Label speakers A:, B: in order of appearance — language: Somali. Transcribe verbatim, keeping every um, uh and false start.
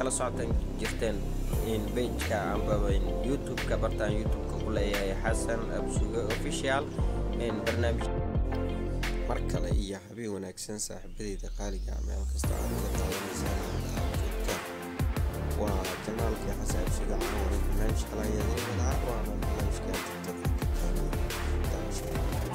A: kala socotaan jirteen in page-ka amba in YouTube-ka bartaan YouTube-ka ku leeyahay Xasan Absuga official in barnaamij
B: markale iyo habeen wanaagsan saaxiibadeyda qaaliga ah meel kasta oo aad daawanaysan waa kanaalka Xasan Absuga oo barnaamij xalayada wada waa barnaamijka TikTok